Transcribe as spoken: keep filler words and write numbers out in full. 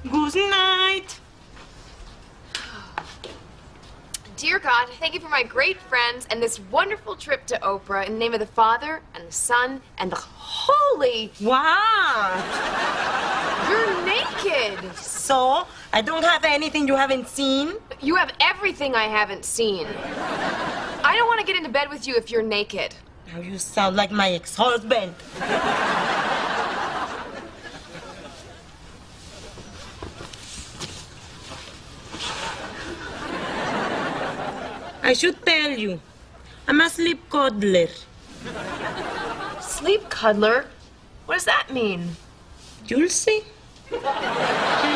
Good night. Dear God, thank you for my great friends and this wonderful trip to Oprah in the name of the Father and the Son and the Holy... Wow. You're naked. So, I don't have anything you haven't seen? You have everything I haven't seen. I don't want to get into bed with you if you're naked. Now you sound like my ex-husband. I should tell you, I'm a sleep cuddler. Sleep cuddler? What does that mean? You'll see.